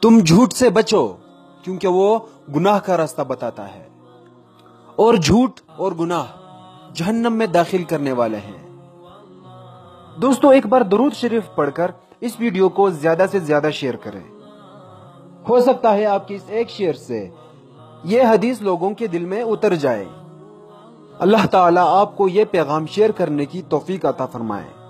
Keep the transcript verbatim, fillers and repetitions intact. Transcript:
तुम झूठ से बचो क्योंकि वो गुनाह का रास्ता बताता है और झूठ और गुनाह जहन्नम में दाखिल करने वाले हैं। दोस्तों, एक बार दुरूद शरीफ पढ़कर इस वीडियो को ज्यादा से ज्यादा शेयर करें। हो सकता है आपकी इस एक शेयर से ये हदीस लोगों के दिल में उतर जाए। अल्लाह ताला आपको ये पैगाम शेयर करने की तौफीक अता फरमाए।